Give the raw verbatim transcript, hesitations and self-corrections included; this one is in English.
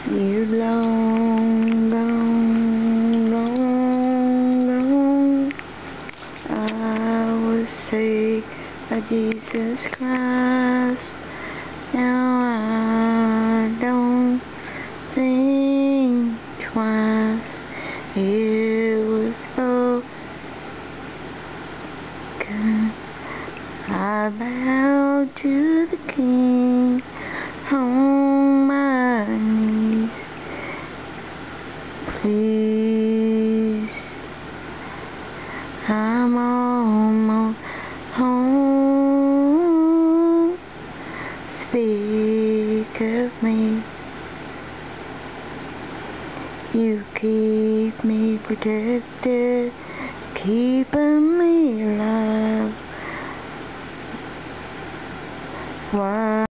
You long, long, long, long, I will say a Jesus Christ. Now I don't think twice. It was spoken. I bow to the King on my knees. Please, I'm almost home. Speak of me. You keep me protected, keeping me alive. Why?